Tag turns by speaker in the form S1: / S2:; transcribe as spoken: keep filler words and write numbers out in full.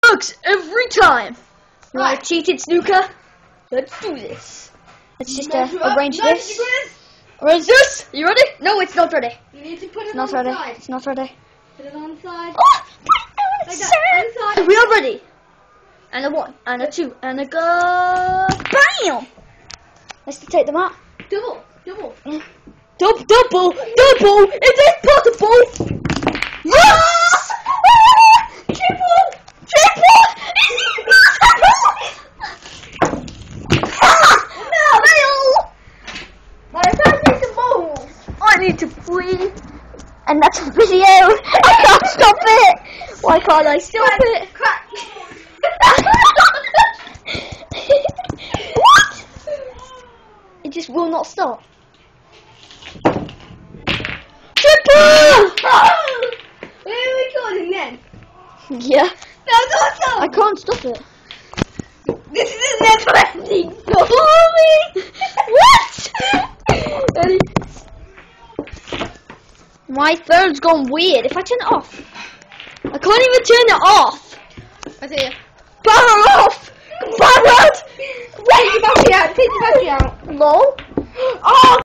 S1: works every time. You
S2: Right.
S1: want a cheated snooker? Let's do this. Let's just uh, arrange this. Arrange this. You ready? No, it's not ready.
S2: You need to put it
S1: It's
S2: on
S1: not
S2: the
S1: ready.
S2: side.
S1: It's not ready.
S2: Put it on the side.
S1: Oh,
S2: Like that, inside.
S1: we are ready. And a one, and a two, and a go. Bam! Let's take them out.
S2: Double, double.
S1: Double, double, double. It is possible. Yes! Triple, triple. No, fail.
S2: But I can't take the balls.
S1: I need to flee. And that's a video. I can't stop it. Why can't I stop it?
S2: Crack.
S1: What? It just will not stop. Triple!
S2: Where are we recording then?
S1: Yeah.
S2: No, no, no.
S1: I can't stop it.
S2: This is a never ending
S1: Story! What? My phone's gone weird. If I turn it off, I can't even turn it off.
S2: I see you.
S1: Power off! Power out!
S2: Take the battery out, take the battery out.
S1: Lol.
S2: Oh!